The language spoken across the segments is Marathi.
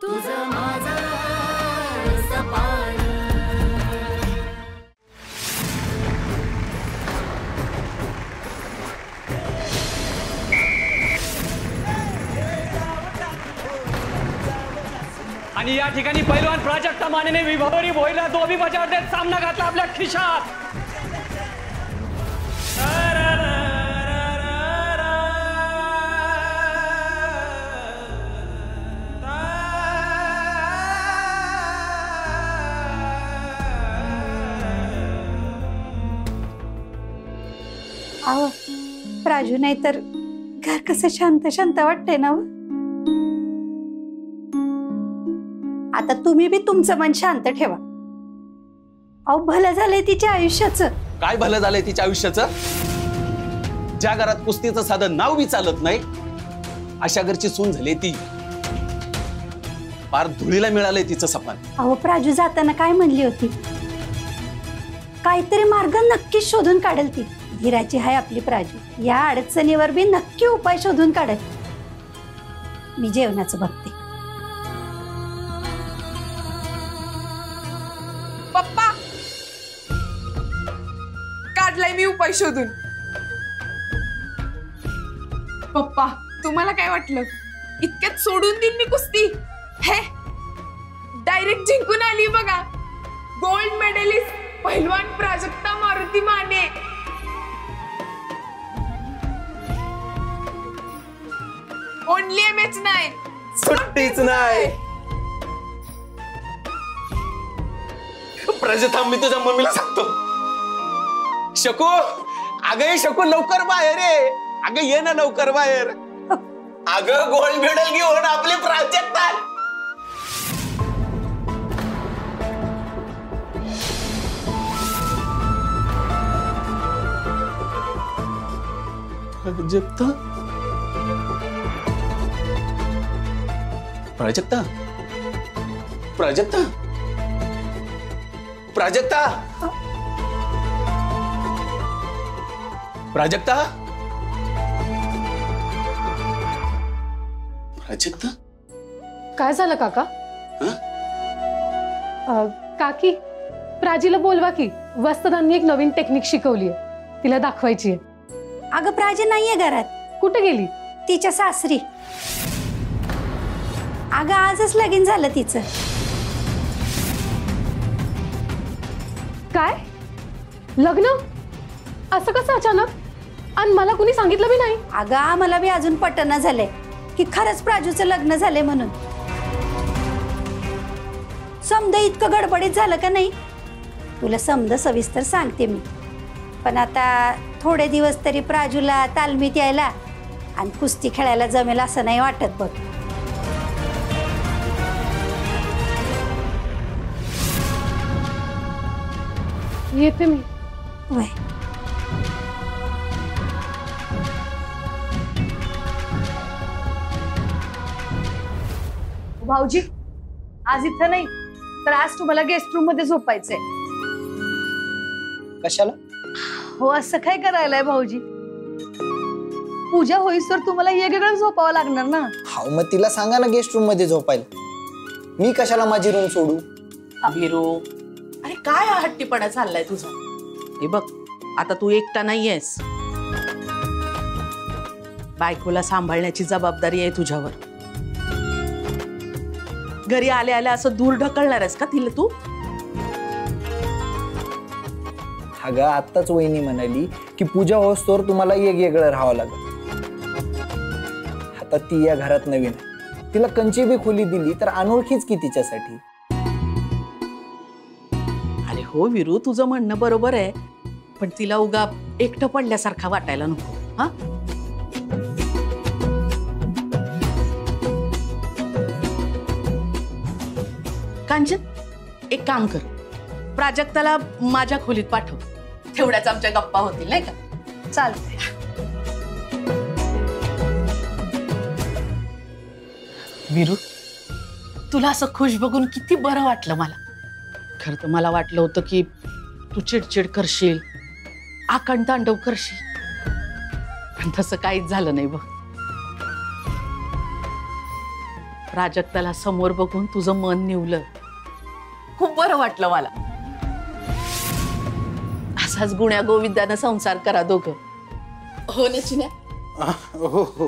तुझं माझं सपान. आणि या ठिकाणी पैलवान प्राजक्ता मानेने विभावरी भोईला दोबी बजावत सामना घातला आपल्या खिशात. अहो प्राजू, नाही तर घर कसं शांत शांत वाटतंय ना. आता तुम्ही बी तुमचं मन शांत ठेवा. अहो भलं झालंय तिच्या आयुष्याचं. काय भलं झालंय तिच्या आयुष्याचं? ज्या घरात कुस्तीचं साधं नाव बी चालत नाही अशा घरची सून झाली ती. पार धुळीला मिळालंय तिचं सपान. अहो प्राजू जाताना काय म्हणली होती? काहीतरी मार्ग नक्कीच शोधून काढेल ती. धीराची हाय आपली प्राजू. या अडचणीवर बी नक्की उपाय शोधून काढेल. मी जेवणाचं बघते. पप्पा, काढलाय मी उपाय शोधून. पप्पा, तुम्हाला काय वाटलं इतक्यात सोडून देईन मी कुस्ती? हे डायरेक्ट जिंकून आली बघा. गोल्ड मेडलिस्ट पहिलवान प्राजक्ता मारुती माने. ओनली एमएच नाही, सुट्टीच नाही. प्रजथा, मी तुझ्या मम्मीला सांगतो. शकू, अगं शकू लवकर बाहेर ये. अगं ये ना लवकर बाहेर. अगं गोल्ड मेडल घेऊन आपली प्राजक्ता. प्राजक्ता, प्राजक्ता, प्राजक्ता, प्राजक्ता, प्राजक्ता, प्राजक्ता. काय झालं काका? काकी, प्राजीला बोलवा की. वस्त्रदांनी एक नवीन टेक्निक शिकवली आहे, तिला दाखवायची आहे. अगं प्राजी नाहीये घरात. कुठे गेली? तिच्या सासरी. अगं आजच लगीन झालं तिचं. काय लग्न? असं कसं अचानक? आणि मला कुणी सांगितलं बी नाही. अगं आम्हाला बी अजून पटना झालंय की खरंच प्राजूचं लग्न झालंय म्हणून. समद इतकं गडबडीत झालं का नाही? तुला समद सविस्तर सांगते मी. पण आता थोडे दिवस तरी प्राजूला तालमीत यायला आणि कुस्ती खेळायला जमेल असं नाही वाटत बघ. येते मी. वय भाऊजी, आज इथं नाही तर आज तुम्हाला गेस्ट रूम मध्ये झोपायचंय. कशाला? हो, असं काय करायलाय भाऊजी? पूजा होईस तर तुम्हाला वेगवेगळं झोपावं लागणार ना. हा, मग तिला सांगा ना गेस्ट रूम मध्ये झोपायला. मी कशाला माझी रूम सोडू? वीरू, अरे काय हा हट्टीपणा चाललाय तुझा? हे बघ, आता तू एकटा नाहीयेस. बायकोला सांभाळण्याची जबाबदारी आहे तुझ्यावर. घरी आल्या आल्या असं दूर ढकलणार आहेस का तिला तू? अगं आत्ताच वहिनी म्हणाली की पूजा होस्तोवर तुम्हाला वेगवेगळं राहावं लागेल. आता ती या घरात नवीन आहे. तिला कंची बी खोली दिली तर अनोळखीच की तिच्यासाठी. अरे हो वीरू, तुझं म्हणणं बरोबर आहे, पण तिला उगा एकटं पडल्यासारखा वाटायला नको. हा, कांचन, एक काम कर, प्राजक्ताला माझ्या खोलीत पाठव. तेवढ्याच आमच्या गप्पा होतील नाही का? चालते. वीरू, तुला असं खुश बघून किती बरं वाटलं मला. खरं तर मला वाटलं होतं की तू चिडचिड करशील, आकांतांडव करशील, पण तसं काहीच झालं नाही बघ. प्राजक्ताला समोर बघून तुझं मन निवलं. खूप बरं वाटलं मला. असाच गुण्या गोविंदानं संसार करा दोघं. हो ना चिन्या? हो हो.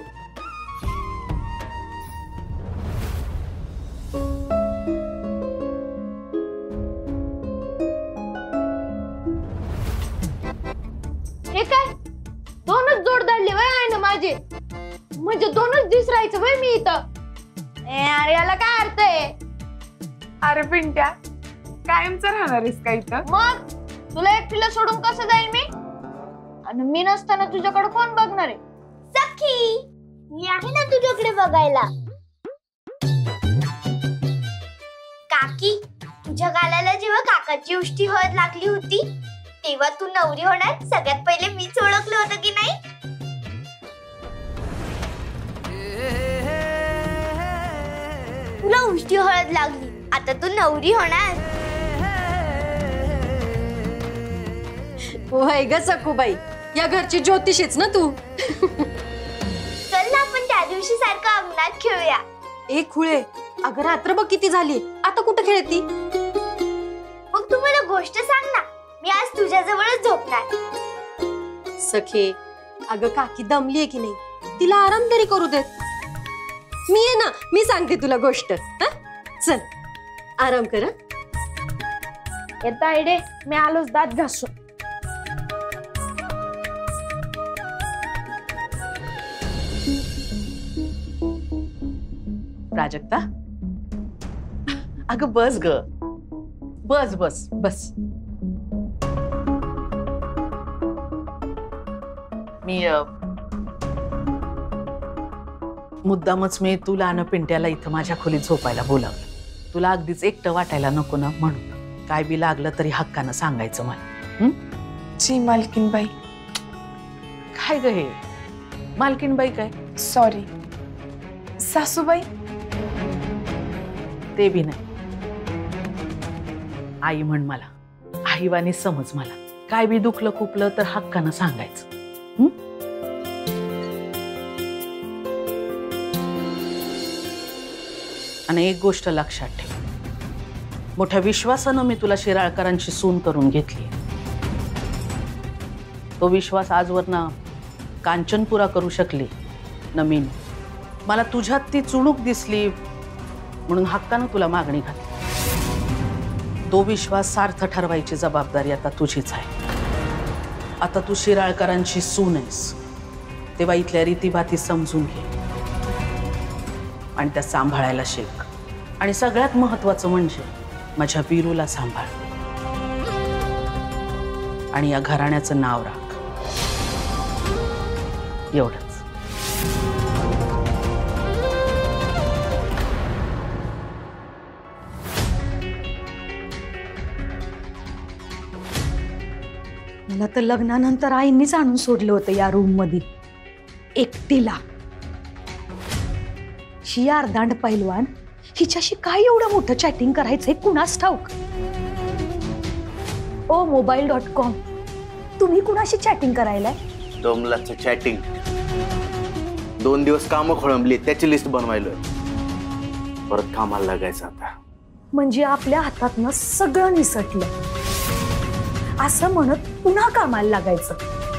हे काय दोनच जोड धरले वय आहे ना माझे, म्हणजे दोनच दिवस राहायचं वय मी इथं. अरे याला काय अर्थ आहे? अरे पिंट्या, कायमचं राहणार आहेस का इथं? मग तुला एकटीला सोडून कसं जाईल मी? आणि मी नसताना तुझ्याकडे कोण बघणार आहे? सखी, मी आहे ना तुझ्याकडे बघायला. काकी, तुझ्या गालाला जेव्हा काकाची उष्टी हळद लागली होती तेव्हा तू नवरी होणार सगळ्यात पहिले मीच ओळखलं होतं की नाही? तुला उष्टी हळद लागली, आता तू नवरी होणार. होय ग सखूबाई, या घरची ज्योतिषीच ना तू. चल ना आपण त्या दिवशी सारखं अंगणात खेळूया. एक खुळे, अगं रात्र बघ किती झाली, आता कुठं खेळती? मग तू मला गोष्ट सांग ना, मी आज तुझ्याजवळच झोपणार. सखे, अगं काकी दमलीये की नाही, तिला आराम तरी करू देत. मी आहे ना, मी सांगते तुला गोष्ट. चल आराम कर. येता आयडे, मी आलोच दात घासू. प्राजक्ता, अगं बस ग, बस बस बस. मी मुद्दामच मी तुला आणि पिंट्याला इथं माझ्या खोलीत झोपायला बोलावलं. तुला अगदीच एकटं वाटायला नको ना म्हणून. काय बी लागलं तरी हक्कानं सांगायचं मला. जी मालकीनबाई. काय ग हे मालकीनबाई? काय सॉरी सासूबाई. ते बी नाही. आई म्हण मला, आईवानी समज मला. काय बी दुखलं खुपलं तर हक्कानं सांगायचं. आणि एक गोष्ट लक्षात ठेव, मोठ्या विश्वासानं मी तुला शिराळकरांची सून करून घेतली. तो विश्वास आजवर ना कांचनपुरा करू शकली न मी. मला तुझ्यात ती चुणूक दिसली म्हणून हक्कानं तुला मागणी घातली. तो विश्वास सार्थ ठरवायची जबाबदारी आता तुझीच आहे. आता तू शिराळकरांची सून आहेस, तेव्हा इथल्या रीतीभाती समजून घे आणि त्या सांभाळायला शिक. आणि सगळ्यात महत्वाचं म्हणजे माझ्या वीरूला सांभाळ आणि या घराण्याचं नाव राख. एवढंच. मला तर लग्नानंतर आईंनीच आणून सोडलं होतं या रूम मध्ये एकटीला. ही अर्धांड पैलवान हिच्याशी काय एवढं मोठं चॅटिंग करायचंय कुणास ठाऊक. OMobile.com, तुम्ही कुणाशी चॅटिंग करायलाय? डोमलाचं चॅटिंग. 2 दिवस कामं खोळंबली, त्याची लिस्ट बनवायला परत कामाला लागायचं आता. म्हणजे आपल्या हातातनं सगळं निसटलं असं म्हणत पुन्हा कामाला लागायचं.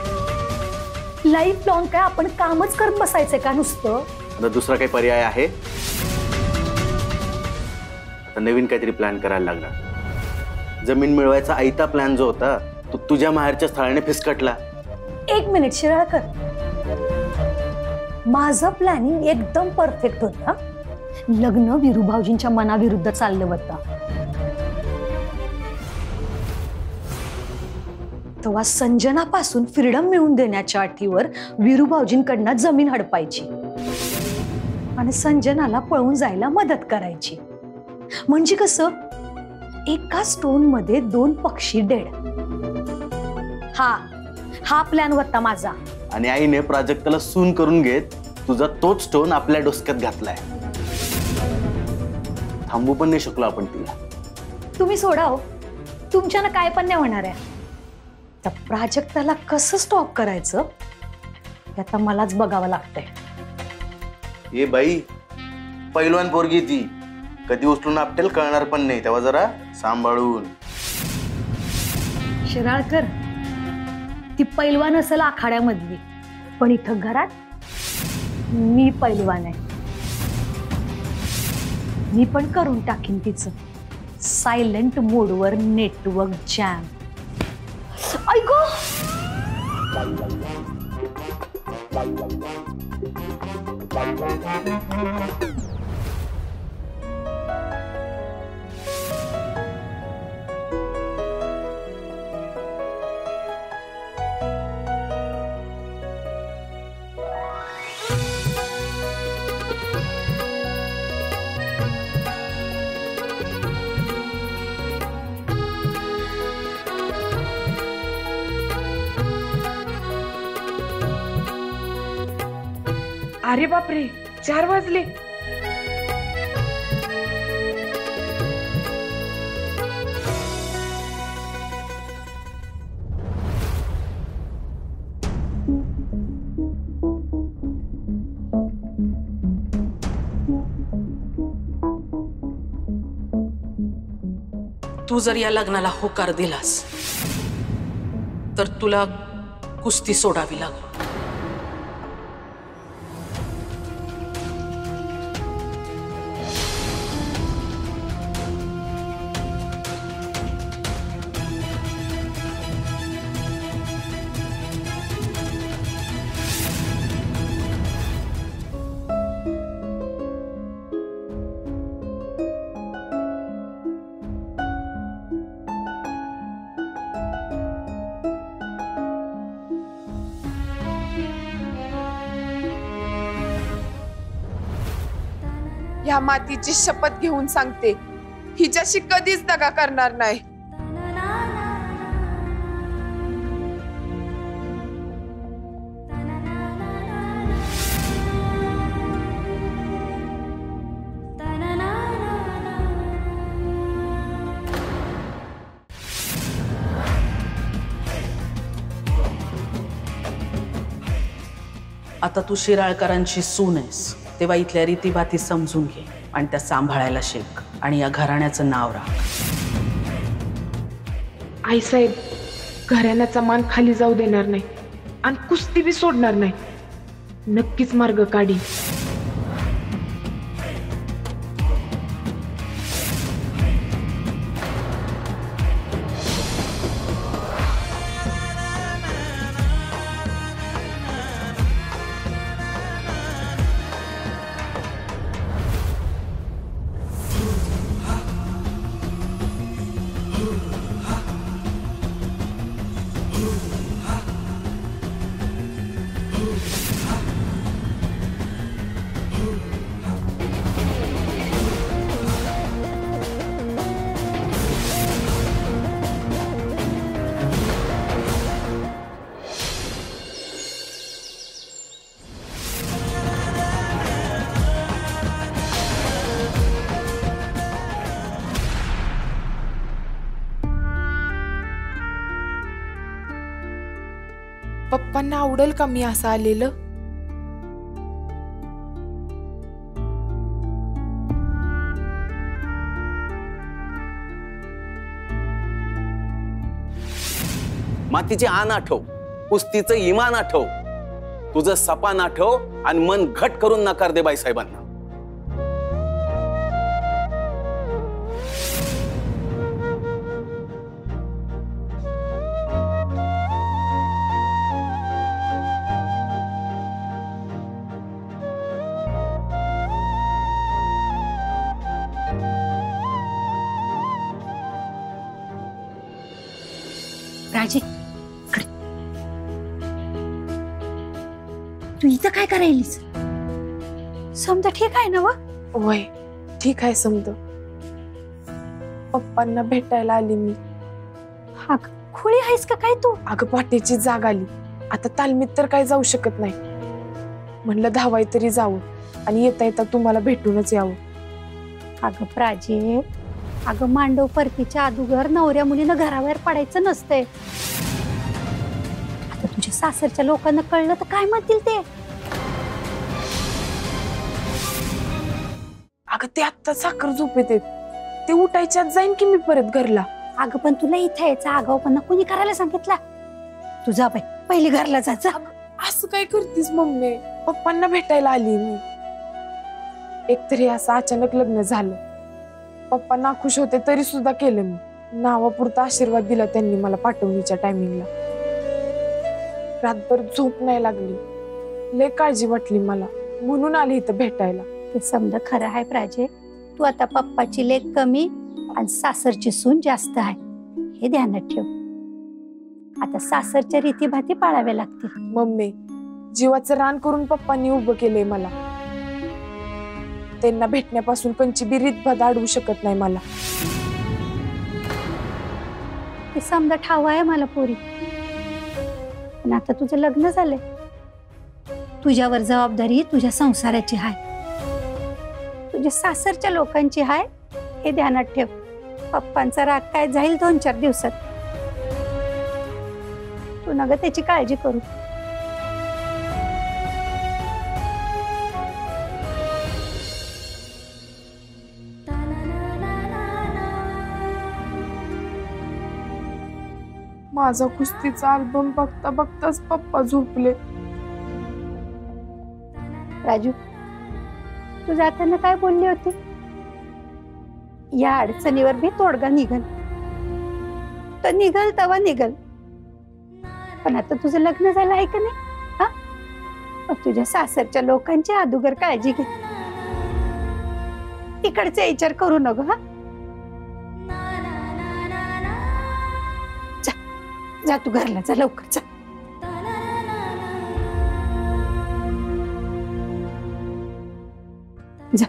लाईफ लॉंग काय आपण कामच करत बसायचंय का नुसतं? आता दुसरा काही पर्याय आहे? आता नवीन काहीतरी प्लॅन करायला लागणार. जमीन मिळवायचा आयता प्लॅन जो होता तो तुझ्या माहेरच्या स्थळाने फिसकटला. 1 मिनिट शिराळकर, माझं प्लॅनिंग एकदम परफेक्ट होता. लग्न वीरूभाऊजींच्या मनाविरुद्ध चाललं होतं. तेव्हा संजनापासून फ्रीडम मिळवून देण्याच्या अटीवर वीरूभाऊजींकडनं जमीन हडपायची आणि संजनाला पळून जायला मदत करायची. म्हणजे कसं, एका स्टोन मध्ये 2 पक्षी डेड. हा प्लॅन होता माझा. आणि आईने प्राजक्ताला सून करून घेत तुझा तोच स्टोन आपल्या डोसक्यात घातलाय. थांबू पण नाही शकलो आपण तिला. तुम्ही सोडा हो, तुमच्यानं काय पण नाही होणार आहे. त्या प्राजक्ताला कसं स्टॉप करायचं हे आता मलाच बघावं लागतंय. ए बाई, पैलवान पोरगी ती, कधी उचलून आपटेल कळणार पण नाही, तेव्हा जरा सांभाळून. शिराळकर, ती पैलवान असेल आखाड्यामधली, पण इथं घरात मी पैलवान आहे. मी पण करून टाकीन तिचं सायलेंट मोडवर नेटवर्क जॅम. ऐको, अरे बापरे, 4 वाजले. तू जर या लग्नाला होकार दिलास तर तुला कुस्ती सोडावी लागेल. ह्या मातीची शपथ घेऊन सांगते, हिच्याशी कधीच दगा करणार नाही. आता तू शिराळकरांची सून आहेस, तेव्हा इथल्या रीतीबाती समजून घे आणि त्या सांभाळायला शिक आणि या घराण्याचं नाव राख. आईसाहेब, घराण्याचा मान खाली जाऊ देणार नाही आणि कुस्ती बी सोडणार नाही. नक्कीच मार्ग काढी. पप्पांना आवडेल का मी असं आलेलं? मातीची आण आठव, कुस्तीचं इमान आठव, तुझं सपान आठव आणि मन घट करून नकार दे बाईसाहेबांना. राजे, इकडे. तू इथं काय करायलीस? समजा ठीक आहे ना? वय ठीक आहे समज. पप्पांना भेटायला आली मी. हा, खुळी आहेस का काय तू? अगं पाठीची जाग आली. आता तालमीत तर काय जाऊ शकत नाही. म्हणलं धावाय तरी जावं आणि येता येता तुम्हाला भेटूनच यावं. अगं प्राजे, अगं मांडव परतीच्या अदुगर नवऱ्या मुलीनं घराबाहेर पडायचं नसतंय. आता तुझ्या सासरच्या लोकांना कळलं तर काय म्हणतील ते? ते आत्ता साखर झोपेत आहेत. ते उठायच्यात जाईन की मी परत घरला. अगं पण तुला इथे यायचा आगाऊपणा कोणी करायला सांगितला? तुझा बाई पहिले घरला जायचं. असं काय करतीस मम्मी? पप्पांना भेटायला आली मी. एकतरी असं अचानक लग्न झालं. पप्पा नाखुश होते तरी सुद्धा केलं मी. नावापुरता आशीर्वाद दिला त्यांनी मला पाठवणीच्या टायमिंगला. रातभर झोप नाही लागली. लय काळजी वाटली मला, म्हणून आली इथं भेटायला. ते समजा खरं आहे प्राजे. तू आता पप्पाची लेक कमी आणि सासरची सून जास्त आहे, हे ध्यानात ठेव. आता सासरच्या रीतीभाती पाळाव्या लागतील. मम्मी, जीवाचं रान करून पप्पांनी उभं केलंय मला. त्यांना भेटण्यापासून कंची बी रीतभात अडवू शकत नाही मला. ते समजा ठाव आहे मला पोरी, पण आता तुझं लग्न झालंय. तुझ्यावर जबाबदारी तुझ्या संसाराची आहे, तुझ्या सासरच्या लोकांची आहे, हे ध्यानात ठेव. पप्पांचा राग काय जाईल 2-4 दिवसात. तू नग त्याची काळजी करू. माझा कुस्तीचा अल्बम बघता बघताच पप्पा झोपले. राजू, तू जाताना काय बोलली होती? या अडचणीवर मी तोडगा निघल, तर निघल तवा निघल. पण आता तुझं लग्न झालं आहे का नाही? हा, मग तुझ्या सासरच्या लोकांची अदुगर काळजी घे. तिकडचे विचार करू नको. हा, जा तू घरला जा, लवकर जा. जा.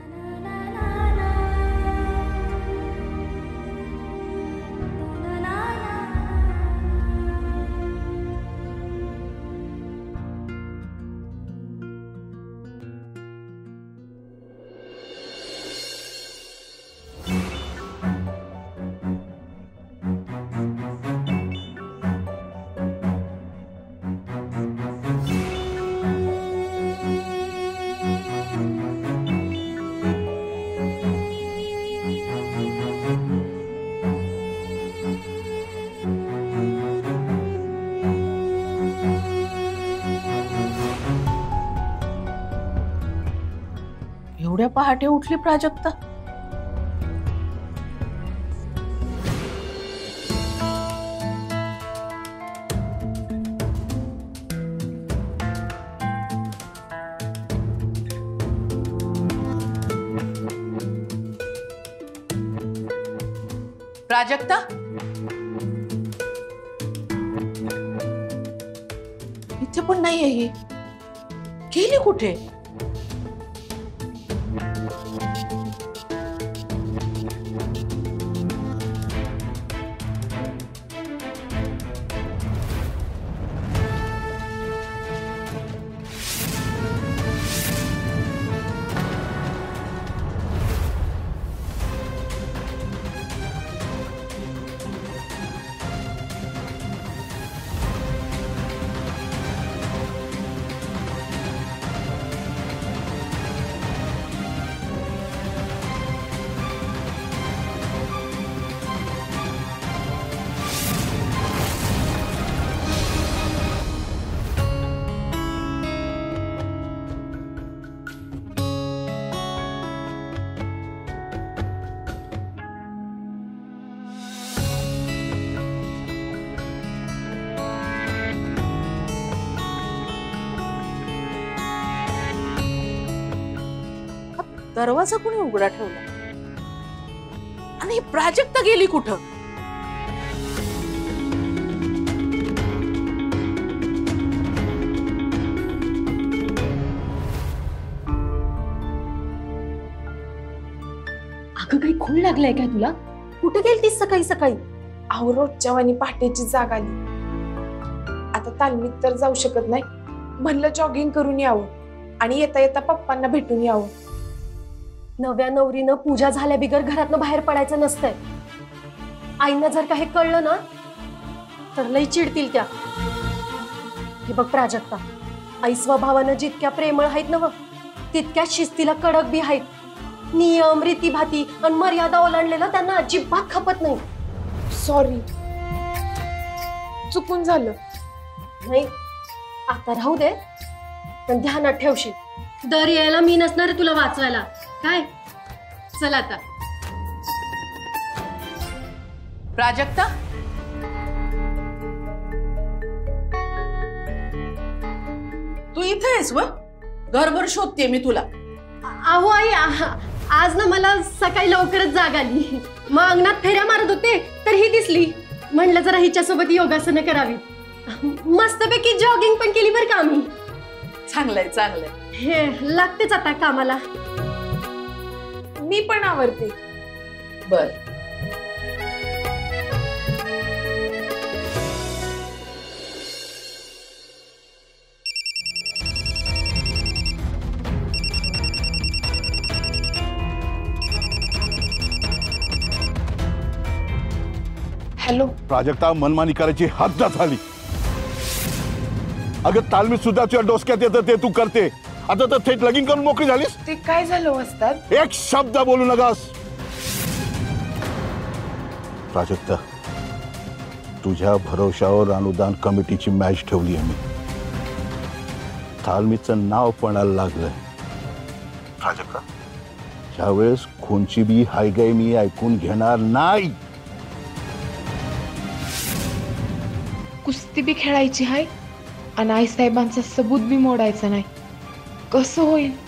एवढ्या पहाटे उठली प्राजक्ता? प्राजक्ता, इथे पण नाहीये ही. गेली कुठे? दरवाजा कोणी उघडा ठेवला? आणि प्राजक्ता गेली कुठं? अगं काही खून लागलाय काय तुला? कुठे गेलतीस सकाळी सकाळी? अहो, रोजच्या वाणी पहाटेची जाग आली. आता तालमीत तर जाऊ शकत नाही, म्हणलं जॉगिंग करून यावं आणि येता येता पप्पांना भेटून यावं. नव्या नवरीनं पूजा झाल्या बिगर घरातनं बाहेर पडायचं नसतंय. आईंना जर काही कळलं ना तर लई चिडतील त्या. हे बघ प्राजक्ता, आई स्वभावानं जितक्या प्रेमळ आहेत ना तितक्या शिस्तीला कडक बी आहेत. नियम रीतीभाती आणि मर्यादा ओलांडलेलं त्यांना अजिबात खपत नाही. सॉरी, चुकून झालं. नाही आता राहू दे, पण ध्यानात ठेवशील दर यायला मी नसणार तुला वाचवायला. काय चल आता. प्राजक्ता, तू इथे आहेस व? घरभर शोधते मी तुला. अहो आई, आज ना मला सकाळी लवकरच जाग आली. मग अंगणात फेऱ्या मारत होते तर ही दिसली. म्हणलं जरा हिच्यासोबत योगासनं करावी. मस्तपैकी जॉगिंग पण केली बरं का आम्ही. चांगलंय चांगलंय. हे लागतेच आता कामाला. मी पण आवरते. बर. हॅलो. प्राजक्ता, मनमानी करायची हद्द झाली. अगं तालमीत सुद्धा तुझ्या डोसक्यात येतं ते तू करते. आता तर थेट लगीन करून मोकळी झालीस. ते काय झालं वस्ताद? एक शब्द बोलू नकास. प्राजक्ता, तुझ्या भरोशावर अनुदान कमिटीची मॅच ठेवली आहे मी. तालमीचं नाव पणाला लागलंय. प्राजक्ता, यावेळेस कोणची बी हायगाय मी ऐकून घेणार नाही. कुस्ती बी खेळायची हाय आणि आई साहेबांचा सबूत बी मोडायचा नाही. कसं होईल?